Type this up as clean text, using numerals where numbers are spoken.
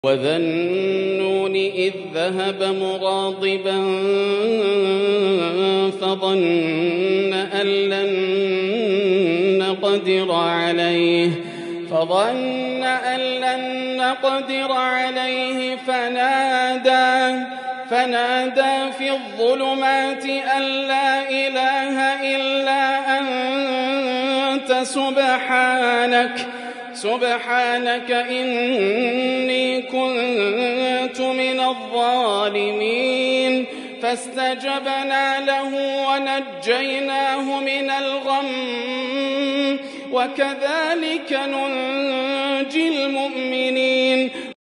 وذا النون إذ ذهب مغاضبا فظن أن لن نقدر عليه فنادى في الظلمات أن لا إله إلا أنت سبحانك إني كنت من الظالمين فاستجبنا له ونجيناه من الغم وكذلك ننجي المؤمنين